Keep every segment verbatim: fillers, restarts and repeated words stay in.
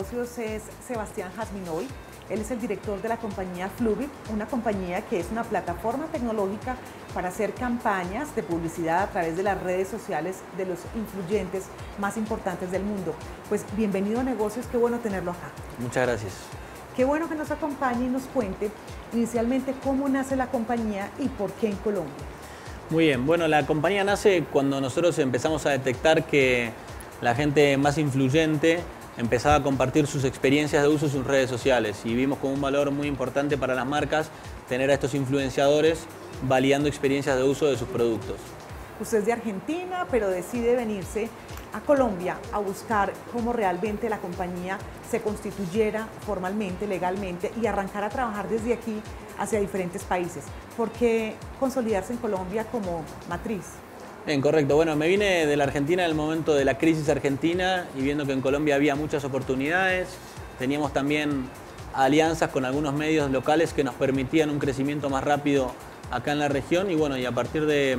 negocios es Sebastián Jasminoy. Él es el director de la compañía Fluvid, una compañía que es una plataforma tecnológica para hacer campañas de publicidad a través de las redes sociales de los influyentes más importantes del mundo. Pues bienvenido a Negocios, qué bueno tenerlo acá. Muchas gracias. Qué bueno que nos acompañe y nos cuente inicialmente cómo nace la compañía y por qué en Colombia. Muy bien, bueno, la compañía nace cuando nosotros empezamos a detectar que la gente más influyente empezaba a compartir sus experiencias de uso en sus redes sociales y vimos como un valor muy importante para las marcas tener a estos influenciadores validando experiencias de uso de sus productos. Usted es de Argentina, pero decide venirse a Colombia a buscar cómo realmente la compañía se constituyera formalmente, legalmente y arrancar a trabajar desde aquí hacia diferentes países. ¿Por qué consolidarse en Colombia como matriz? Bien, correcto. Bueno, me vine de la Argentina en el momento de la crisis argentina y viendo que en Colombia había muchas oportunidades. Teníamos también alianzas con algunos medios locales que nos permitían un crecimiento más rápido acá en la región y bueno, y a partir de,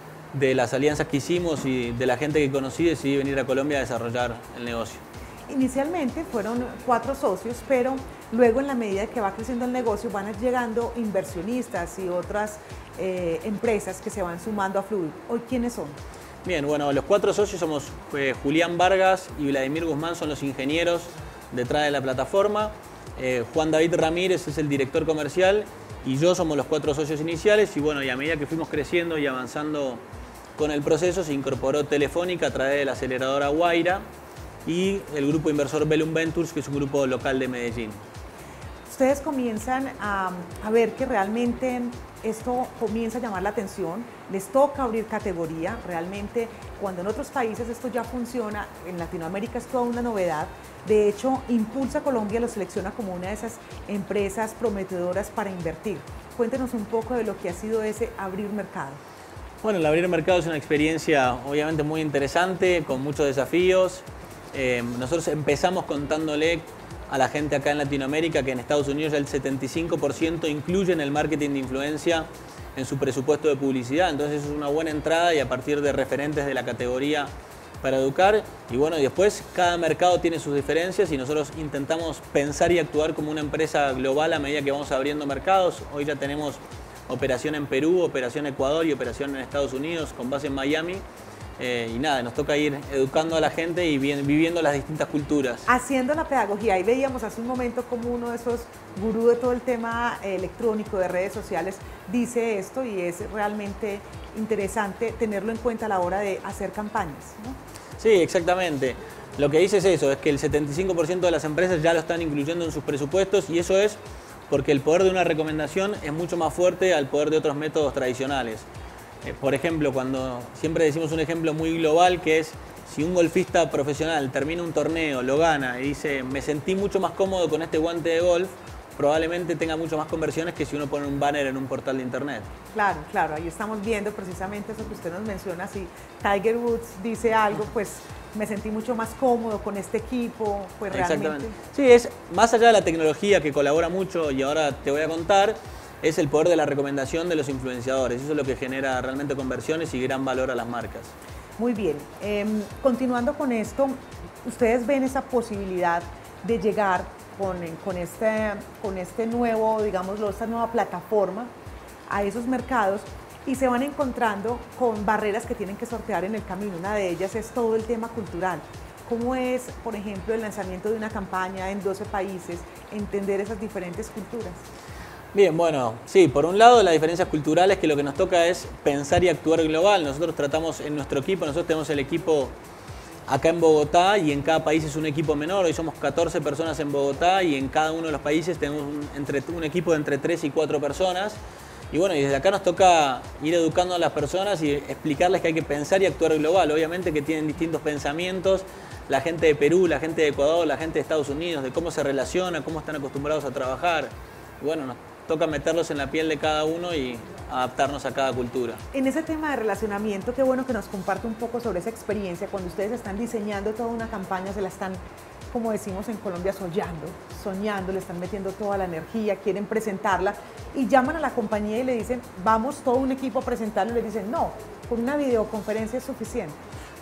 de las alianzas que hicimos y de la gente que conocí decidí venir a Colombia a desarrollar el negocio. Inicialmente fueron cuatro socios, pero luego en la medida que va creciendo el negocio van llegando inversionistas y otras eh, empresas que se van sumando a Fluvid. ¿Hoy quiénes son? Bien, bueno, los cuatro socios somos eh, Julián Vargas y Vladimir Guzmán, son los ingenieros detrás de la plataforma. Eh, Juan David Ramírez es el director comercial y yo somos los cuatro socios iniciales y bueno, y a medida que fuimos creciendo y avanzando con el proceso se incorporó Telefónica a través de la aceleradora Guaira y el grupo inversor Bellum Ventures, que es un grupo local de Medellín. Ustedes comienzan a, a ver que realmente esto comienza a llamar la atención, les toca abrir categoría, realmente cuando en otros países esto ya funciona, en Latinoamérica es toda una novedad. De hecho, Impulsa Colombia lo selecciona como una de esas empresas prometedoras para invertir. Cuéntenos un poco de lo que ha sido ese abrir mercado. Bueno, el abrir mercado es una experiencia obviamente muy interesante, con muchos desafíos. Eh, nosotros empezamos contándole a la gente acá en Latinoamérica que en Estados Unidos ya el setenta y cinco por ciento incluyen el marketing de influencia en su presupuesto de publicidad, entonces es una buena entrada y a partir de referentes de la categoría para educar. Y bueno, y después cada mercado tiene sus diferencias y nosotros intentamos pensar y actuar como una empresa global a medida que vamos abriendo mercados. Hoy ya tenemos operación en Perú, operación en Ecuador y operación en Estados Unidos con base en Miami. Eh, y nada, nos toca ir educando a la gente y viviendo las distintas culturas. Haciendo la pedagogía, ahí veíamos hace un momento como uno de esos gurús de todo el tema electrónico, de redes sociales, dice esto y es realmente interesante tenerlo en cuenta a la hora de hacer campañas, ¿no? Sí, exactamente. Lo que dice es eso, es que el setenta y cinco por ciento de las empresas ya lo están incluyendo en sus presupuestos y eso es porque el poder de una recomendación es mucho más fuerte al poder de otros métodos tradicionales. Por ejemplo, cuando siempre decimos un ejemplo muy global que es si un golfista profesional termina un torneo, lo gana y dice me sentí mucho más cómodo con este guante de golf, probablemente tenga mucho más conversiones que si uno pone un banner en un portal de internet. Claro, claro, ahí estamos viendo precisamente eso que usted nos menciona, si Tiger Woods dice algo, pues me sentí mucho más cómodo con este equipo, pues realmente... Exactamente. Sí, es más allá de la tecnología que colabora mucho y ahora te voy a contar, es el poder de la recomendación de los influenciadores. Eso es lo que genera realmente conversiones y gran valor a las marcas. Muy bien. Eh, continuando con esto, ¿ustedes ven esa posibilidad de llegar con, con, este, con este nuevo, digámoslo, esta nueva plataforma a esos mercados y se van encontrando con barreras que tienen que sortear en el camino? Una de ellas es todo el tema cultural. ¿Cómo es, por ejemplo, el lanzamiento de una campaña en doce países, entender esas diferentes culturas? Bien, bueno, sí, por un lado las diferencias culturales que lo que nos toca es pensar y actuar global. Nosotros tratamos en nuestro equipo, nosotros tenemos el equipo acá en Bogotá y en cada país es un equipo menor. Hoy somos catorce personas en Bogotá y en cada uno de los países tenemos un, entre, un equipo de entre tres y cuatro personas. Y bueno, y desde acá nos toca ir educando a las personas y explicarles que hay que pensar y actuar global. Obviamente que tienen distintos pensamientos, la gente de Perú, la gente de Ecuador, la gente de Estados Unidos, de cómo se relaciona, cómo están acostumbrados a trabajar. Y bueno, nos toca meterlos en la piel de cada uno y adaptarnos a cada cultura. En ese tema de relacionamiento, qué bueno que nos comparte un poco sobre esa experiencia, cuando ustedes están diseñando toda una campaña, se la están, como decimos en Colombia, soñando, soñando, le están metiendo toda la energía, quieren presentarla y llaman a la compañía y le dicen, vamos todo un equipo a presentarlo y le dicen, no, con una videoconferencia es suficiente.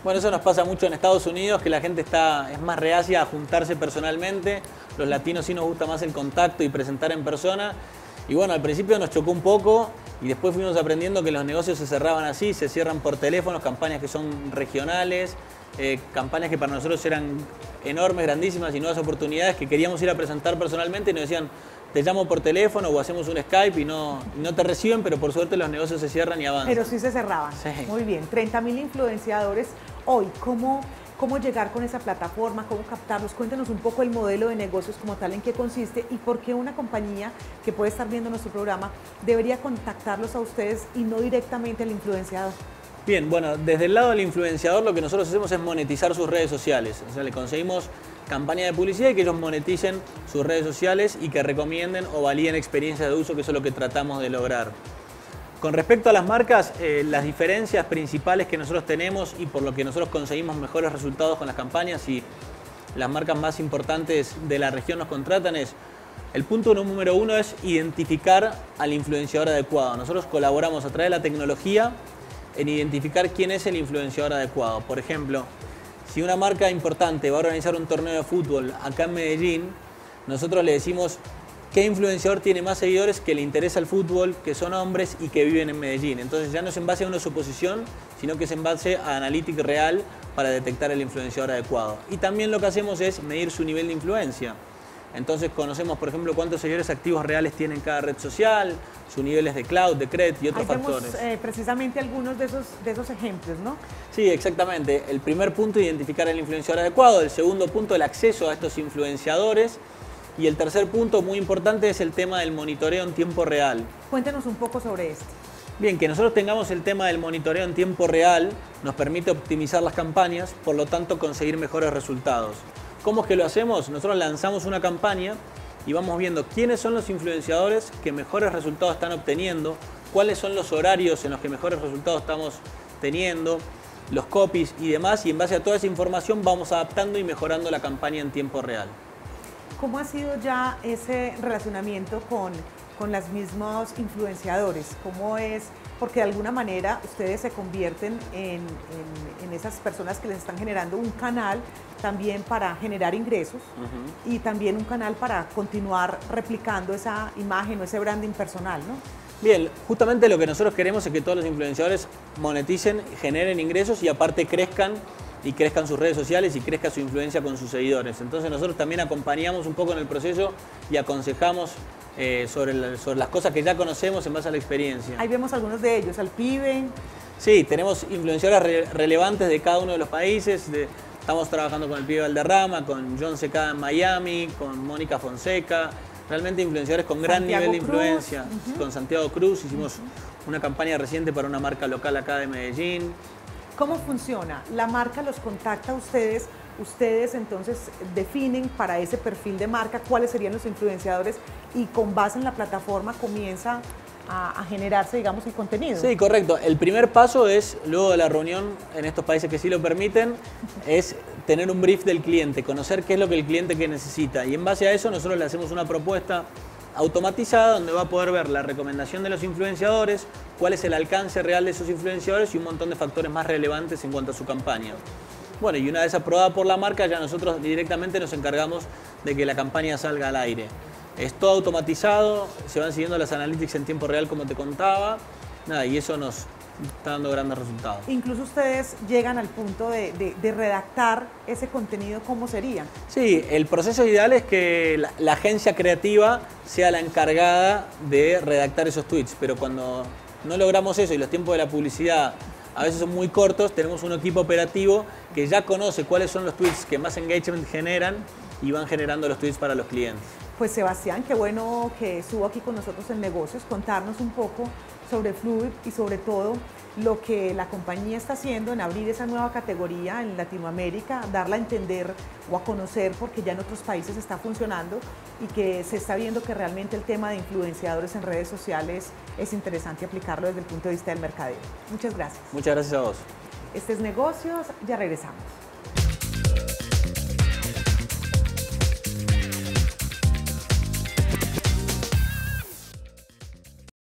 Bueno, eso nos pasa mucho en Estados Unidos, que la gente está, es más reacia a juntarse personalmente. Los latinos sí nos gusta más el contacto y presentar en persona. Y bueno, al principio nos chocó un poco y después fuimos aprendiendo que los negocios se cerraban así, se cierran por teléfonos, campañas que son regionales, eh, campañas que para nosotros eran enormes, grandísimas y nuevas oportunidades que queríamos ir a presentar personalmente y nos decían, te llamo por teléfono o hacemos un Skype y no, y no te reciben, pero por suerte los negocios se cierran y avanzan. Pero sí se cerraban. Sí. Muy bien, treinta mil influenciadores hoy. ¿Cómo, ¿Cómo llegar con esa plataforma? ¿Cómo captarlos? Cuéntenos un poco el modelo de negocios como tal, en qué consiste y por qué una compañía que puede estar viendo nuestro programa debería contactarlos a ustedes y no directamente al influenciador. Bien, bueno, desde el lado del influenciador lo que nosotros hacemos es monetizar sus redes sociales. O sea, le conseguimos campaña de publicidad y que ellos moneticen sus redes sociales y que recomienden o validen experiencias de uso, que eso es lo que tratamos de lograr. Con respecto a las marcas, eh, las diferencias principales que nosotros tenemos y por lo que nosotros conseguimos mejores resultados con las campañas y las marcas más importantes de la región nos contratan es, el punto número uno es identificar al influenciador adecuado. Nosotros colaboramos a través de la tecnología en identificar quién es el influenciador adecuado. Por ejemplo, si una marca importante va a organizar un torneo de fútbol acá en Medellín, nosotros le decimos qué influenciador tiene más seguidores que le interesa el fútbol, que son hombres y que viven en Medellín. Entonces ya no es en base a una suposición, sino que es en base a analítica real para detectar el influenciador adecuado. Y también lo que hacemos es medir su nivel de influencia. Entonces conocemos, por ejemplo, cuántos seguidores activos reales tiene cada red social, sus niveles de cloud, de cred y otros Ahí vemos, factores. Eh, precisamente algunos de esos, de esos ejemplos, ¿no? Sí, exactamente. El primer punto, identificar el influenciador adecuado. El segundo punto, el acceso a estos influenciadores. Y el tercer punto, muy importante, es el tema del monitoreo en tiempo real. Cuéntenos un poco sobre esto. Bien, que nosotros tengamos el tema del monitoreo en tiempo real nos permite optimizar las campañas, por lo tanto conseguir mejores resultados. ¿Cómo es que lo hacemos? Nosotros lanzamos una campaña y vamos viendo quiénes son los influenciadores que mejores resultados están obteniendo, cuáles son los horarios en los que mejores resultados estamos teniendo, los copies y demás, y en base a toda esa información vamos adaptando y mejorando la campaña en tiempo real. ¿Cómo ha sido ya ese relacionamiento con, con los mismos influenciadores? ¿Cómo es? Porque de alguna manera ustedes se convierten en, en, en esas personas que les están generando un canal también para generar ingresos uh-huh. y también un canal para continuar replicando esa imagen o ese branding personal, ¿no? Bien, justamente lo que nosotros queremos es que todos los influenciadores moneticen, generen ingresos y aparte crezcan y crezcan sus redes sociales y crezca su influencia con sus seguidores. Entonces nosotros también acompañamos un poco en el proceso y aconsejamos eh, sobre, la, sobre las cosas que ya conocemos en base a la experiencia. Ahí vemos algunos de ellos, al pibe. Sí, tenemos influenciadoras re relevantes de cada uno de los países. De, estamos trabajando con el pibe Valderrama, con John Secada en Miami, con Mónica Fonseca. Realmente influenciadores con gran Santiago nivel de Cruz. influencia. Uh-huh. Con Santiago Cruz hicimos uh-huh. una campaña reciente para una marca local acá de Medellín. ¿Cómo funciona? La marca los contacta a ustedes, ustedes entonces definen para ese perfil de marca cuáles serían los influenciadores y con base en la plataforma comienza a, a generarse, digamos, el contenido. Sí, correcto. El primer paso es, luego de la reunión, en estos países que sí lo permiten, es tener un brief del cliente, conocer qué es lo que el cliente que necesita. Y en base a eso nosotros le hacemos una propuesta automatizada donde va a poder ver la recomendación de los influenciadores, cuál es el alcance real de esos influenciadores y un montón de factores más relevantes en cuanto a su campaña. Bueno, y una vez aprobada por la marca, ya nosotros directamente nos encargamos de que la campaña salga al aire. Es todo automatizado, se van siguiendo las analytics en tiempo real como te contaba, nada, y eso nos está dando grandes resultados. Incluso ustedes llegan al punto de, de, de redactar ese contenido, ¿cómo sería? Sí, el proceso ideal es que la, la agencia creativa sea la encargada de redactar esos tweets, pero cuando no logramos eso y los tiempos de la publicidad a veces son muy cortos, tenemos un equipo operativo que ya conoce cuáles son los tweets que más engagement generan y van generando los tweets para los clientes. Pues Sebastián, qué bueno que estuvo aquí con nosotros en Negocios, contarnos un poco sobre Fluid y sobre todo lo que la compañía está haciendo en abrir esa nueva categoría en Latinoamérica, darla a entender o a conocer porque ya en otros países está funcionando y que se está viendo que realmente el tema de influenciadores en redes sociales es interesante aplicarlo desde el punto de vista del mercadeo. Muchas gracias. Muchas gracias a vos. Este es Negocios, ya regresamos.